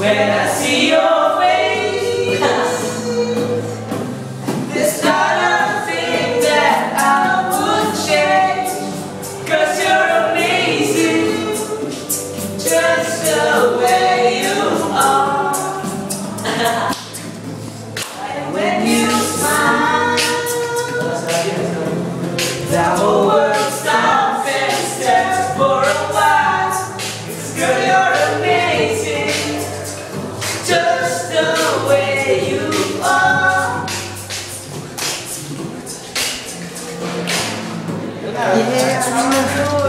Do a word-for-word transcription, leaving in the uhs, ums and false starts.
when I see your face. There's not a thing that I would change, 'cause you're amazing, just the way you are. And when you smile, the whole world stops and stands for a while. 'Cause girl, you're amazing, just the way you are. Yeah.